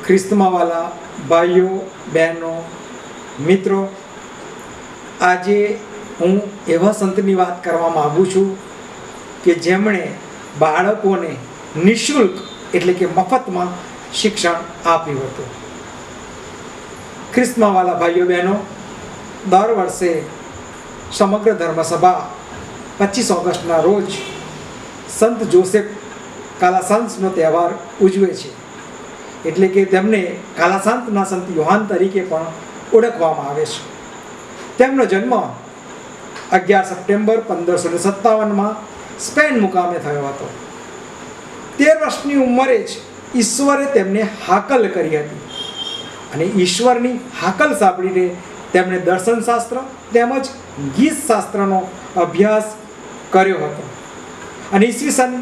ખ્રિસ્તમાં વાલા ભાઈઓ બહેનો મિત્રો, આજે હું એવા સંતની વાત કરવા માગું છું કે જેમણે બાળકોને નિઃશુલ્ક એટલે કે મફતમાં શિક્ષણ આપ્યું હતું. ખ્રિસ્તમાં વાલા ભાઈઓ બહેનો, દર વર્ષે સમગ્ર ધર્મસભા 25 ઓગસ્ટના રોજ સંત જોસેફ કાલાસાન્સનો તહેવાર ઉજવે છે. એટલે કે તેમને કાલાસાન્સના સંત યોહાન તરીકે પણ ઓળખવામાં આવે છે. તેમનો જન્મ 11 સપ્ટેમ્બર 1557માં સ્પેન મુકામે થયો હતો. 13 વર્ષની ઉંમરે જ ઈશ્વરે તેમને હાકલ કરી હતી અને ઈશ્વરની હાકલ સાંભળીને તેમણે દર્શનશાસ્ત્ર તેમજ ગીતશાસ્ત્રનો અભ્યાસ કર્યો હતો અને ઈસવીસન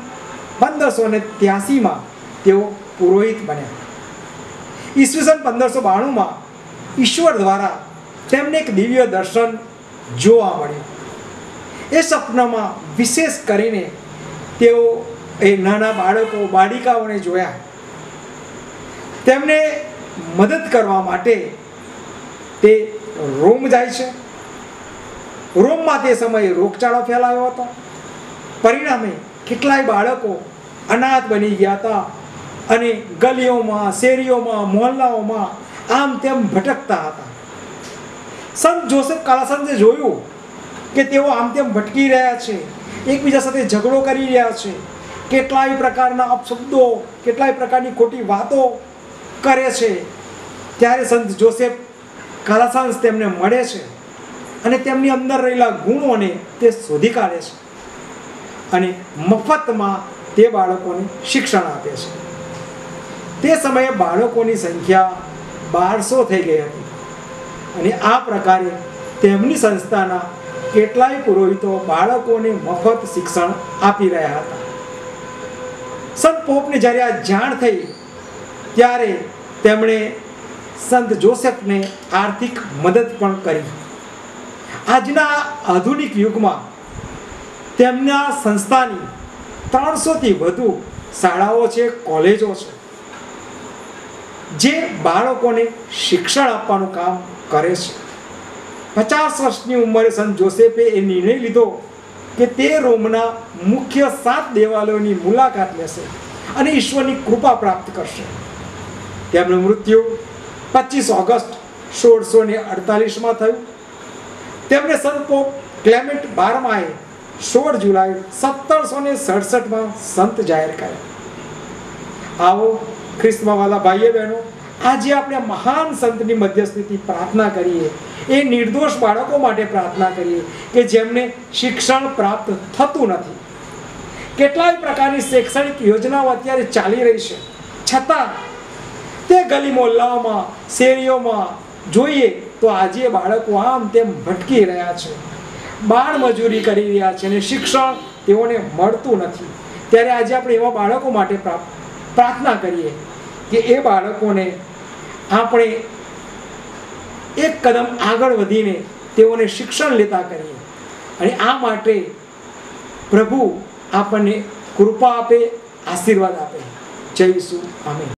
1583માં તેઓ પુરોહિત બન્યા. ઈસવીસન 1592માં ઈશ્વર દ્વારા તેમને એક દિવ્ય દર્શન જોવા મળ્યું. એ સપનામાં વિશેષ કરીને તેઓ એ નાના બાળકો બાળિકાઓને જોયા. તેમને મદદ કરવા માટે તે રોમ જાય છે. રોમમાં તે સમયે રોગચાળો ફેલાયો હતો. પરિણામે કેટલાય બાળકો અનાથ બની ગયા હતા અને ગલીઓમાં, શેરીઓમાં, મોહલ્લાઓમાં આમ તેમ ભટકતા હતા. સંત જોસેફ કાલાસાન્સે જોયું કે તેઓ આમ તેમ ભટકી રહ્યા છે, એકબીજા સાથે ઝઘડો કરી રહ્યા છે, કેટલાય પ્રકારના અપશબ્દો, કેટલાય પ્રકારની ખોટી વાતો કરે છે. ત્યારે સંત જોસેફ કાલાસાન્સ તેમને મળે છે અને તેમની અંદર રહેલા ગુણોને તે શોધી કાઢે છે અને મફતમાં તે બાળકોને શિક્ષણ આપે છે. તે સમયે બાળકોની સંખ્યા 1200 થઈ ગઈ હતી અને આ પ્રકારે તેમની સંસ્થાના કેટલાય પુરોહિતો બાળકોને મફત શિક્ષણ આપી રહ્યા હતા. સંત પોપને જ્યારે આ જાણ થઈ ત્યારે તેમણે સંત જોસેફને આર્થિક મદદ પણ કરી. આજના આધુનિક યુગમાં તેમના સંસ્થાની 300થી વધુ શાળાઓ છે, કોલેજો છે, જે બાળકોને શિક્ષણ આપવાનું કામ કરે છે. 50 વર્ષની ઉંમરે સંત જોસેફે એ નિર્ણય લીધો કે તે રોમના મુખ્ય 7 દેવાલયોની મુલાકાત લેશે અને ઈશ્વરની કૃપા પ્રાપ્ત કરશે. તેમનું મૃત્યુ 25 ઓગસ્ટ 1648માં થયું. તેમને સંત પોપ ક્લેમેન્ટ 12માએ 16 જુલાઈ 1767માં સંત જાહેર કર્યા. આવો ખ્રિસ્તમાં વાલા ભાઈઓ બહેનો, આજે આપણે મહાન સંતની મધ્યસ્થીથી પ્રાર્થના કરીએ, એ નિર્દોષ બાળકો માટે પ્રાર્થના કરીએ કે જેમને શિક્ષણ પ્રાપ્ત થતું નથી. કેટલાય પ્રકારની શૈક્ષણિક યોજનાઓ અત્યારે ચાલી રહી છે, છતાં તે ગલી મોહલ્લાઓમાં, શેરીઓમાં જોઈએ તો આજે બાળકો આમ તેમ ભટકી રહ્યા છે, બાળ મજૂરી કરી રહ્યા છે અને શિક્ષણ તેઓને મળતું નથી. ત્યારે આજે આપણે એવા બાળકો માટે પ્રાર્થના કરીએ કે એ બાળકોને આપણે એક કદમ આગળ વધીને તેઓને શિક્ષણ લેતા કરીએ અને આ માટે પ્રભુ આપણને કૃપા આપે, આશીર્વાદ આપે. જય ઈસુ. આમીન.